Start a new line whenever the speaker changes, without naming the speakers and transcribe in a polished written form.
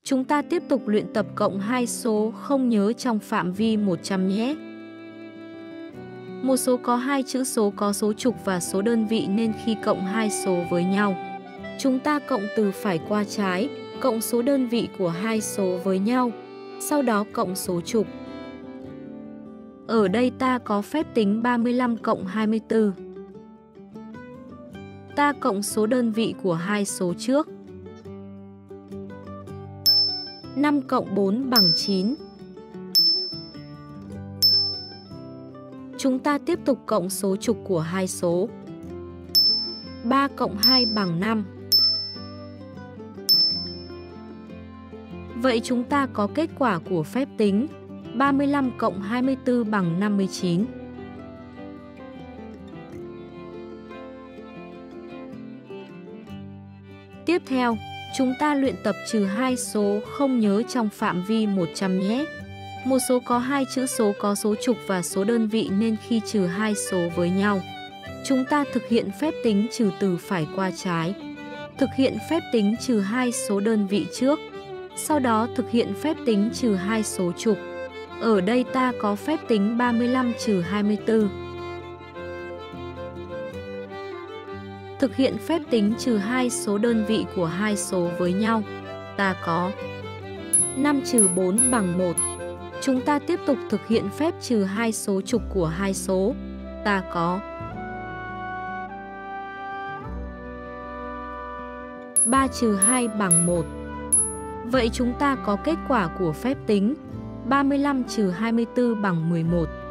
Chúng ta tiếp tục luyện tập cộng 2 số không nhớ trong phạm vi 100 nhé. Một số có 2 chữ số có số chục và số đơn vị nên khi cộng 2 số với nhau, chúng ta cộng từ phải qua trái, cộng số đơn vị của 2 số với nhau, sau đó cộng số chục. Ở đây ta có phép tính 35 cộng 24. Ta cộng số đơn vị của 2 số trước. 5 cộng 4 bằng 9. Chúng ta tiếp tục cộng số chục của 2 số. 3 cộng 2 bằng 5. Vậy chúng ta có kết quả của phép tính 35 cộng 24 bằng 59. Tiếp theo, chúng ta luyện tập trừ 2 số không nhớ trong phạm vi 100 nhé. Một số có 2 chữ số có số chục và số đơn vị nên khi trừ 2 số với nhau, chúng ta thực hiện phép tính trừ từ phải qua trái. Thực hiện phép tính trừ 2 số đơn vị trước, sau đó thực hiện phép tính trừ 2 số chục. Ở đây ta có phép tính 35 trừ 24. Thực hiện phép tính trừ 2 số đơn vị của 2 số với nhau, ta có 5 trừ 4 bằng 1. Chúng ta tiếp tục thực hiện phép trừ 2 số chục của 2 số, ta có 3 trừ 2 bằng 1. Vậy chúng ta có kết quả của phép tính 35 trừ 24 bằng 11.